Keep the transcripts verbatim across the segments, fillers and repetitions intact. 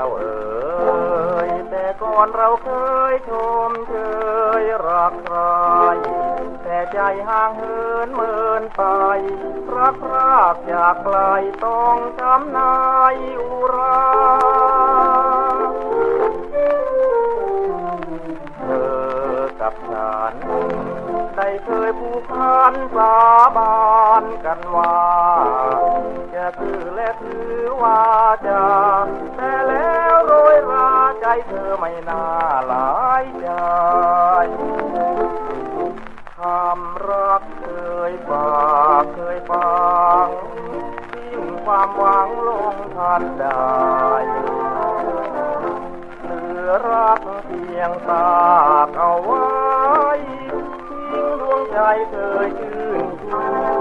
าเอ๋ยแต่ก่อนเราเคยชมเชยรักใครแต่ใจห่างเหินเมินไปรักรากจากไกลต้องช้ำในอุราเธอกับฉันได้เคยผูกพันสาบานกันว่าจะคือและถือว่าจะแต่แล้วโรยราใจเธอไม่น่าหลายใจความรักเคยฝากเคยฟังทิ้งความหวังลงทันได้เหลือรักเพียงตากเอาไว้ทิ้งดวงใจเคยชื่นชู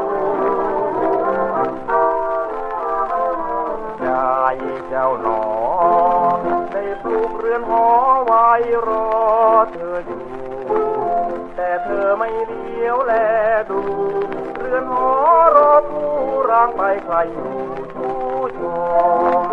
ใจเจ้าหนอได้ปลูกเรือนหอไว้รอเธออยู่แต่เธอไม่เลี้ยวแลดูเรือนหอรอผู้ร่างไปใครอยู่ผู้ชม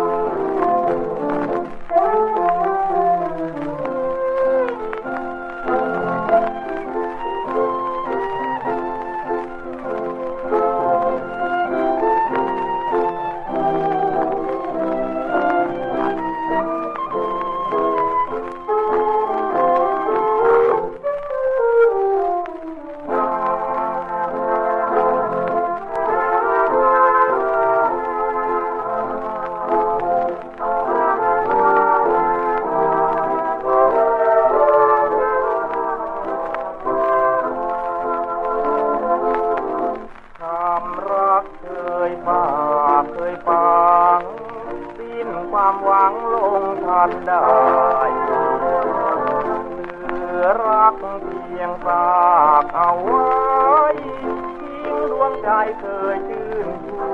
ความหวังลงทันได้เหลือรักเพียงฝากเอาไว้ทิ้งดวงใจเคยชื่นชู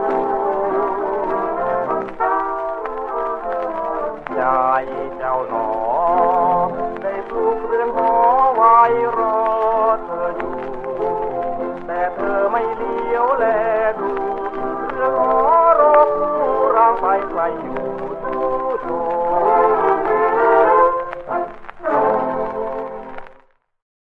ใจเจ้าหนอได้ปลูกเรือนหอไว้รอเธออยู่แต่เธอไม่เลี้ยวแลดูเรือนหอรอผู้ร่างไปไกล